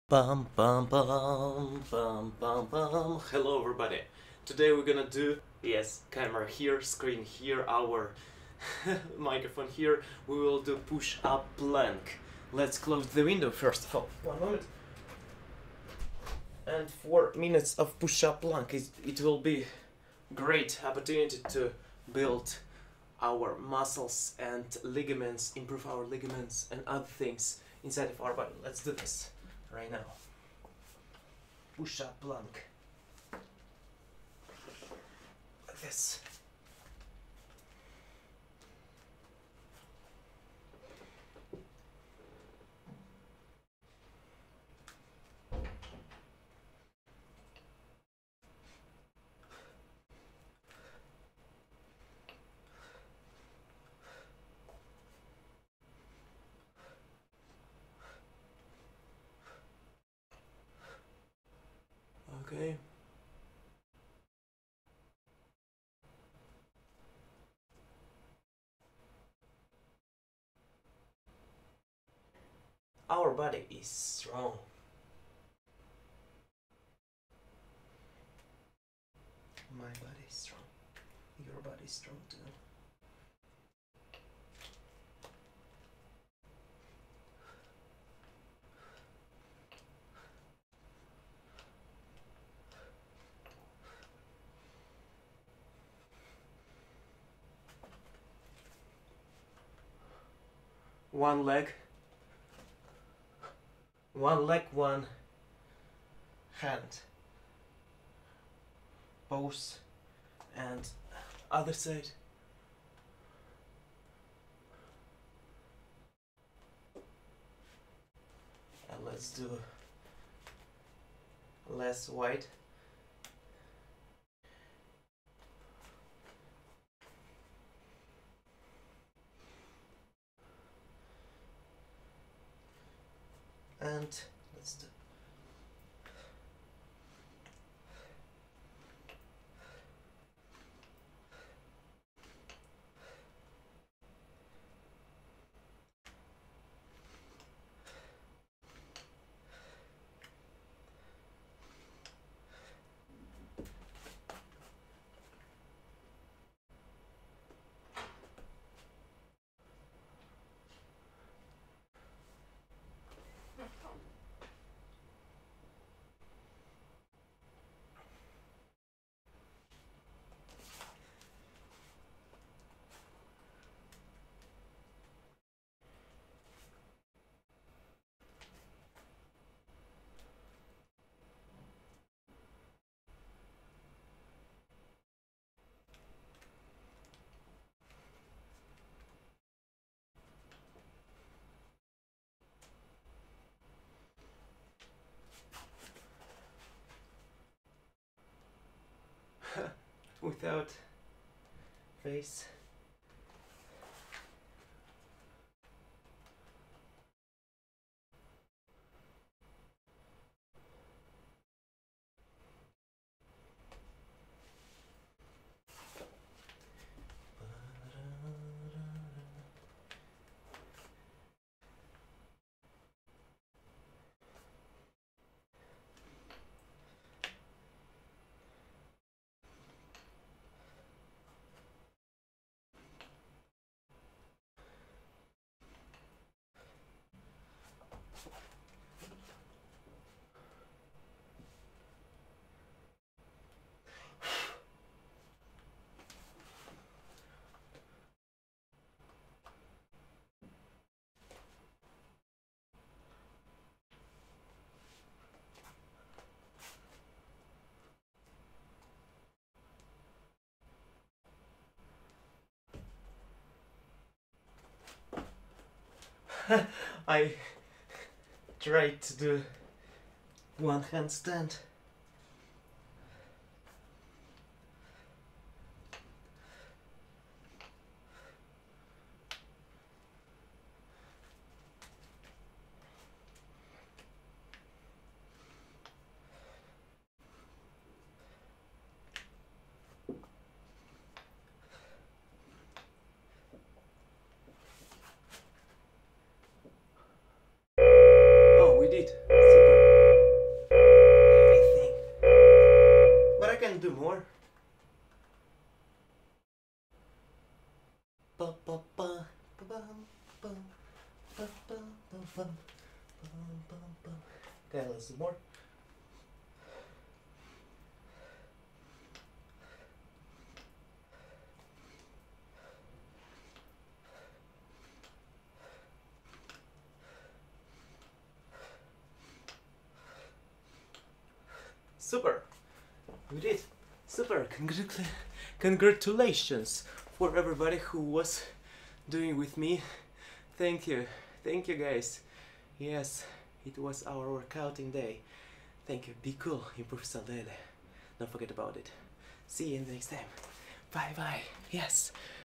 Bum bum bum bum bum bum. Hello everybody. Today we're gonna do, yes, camera here, screen here, our microphone here. We will do push-up plank. Let's close the window first of all. 1 moment. And 4 minutes of push-up plank. It will be great opportunity to build our muscles and ligaments, improve our ligaments and other things inside of our body. Let's do this right now. Push-up plank. Like this. Okay. Our body is strong. My body is strong. Your body is strong too. One leg, one hand. Pose and other side. And let's do less wide. And let's do without face. I tried to do one handstand. Oh, we did. Super. bum, bum, bum, bum. Okay, let's do more. Super! We did! Super! Congratulations for everybody who was doing with me. Thank you. Thank you guys. Yes, it was our workouting day. Thank you. Be cool. Improve salele. Don't forget about it. See you in the next time. Bye bye. Yes.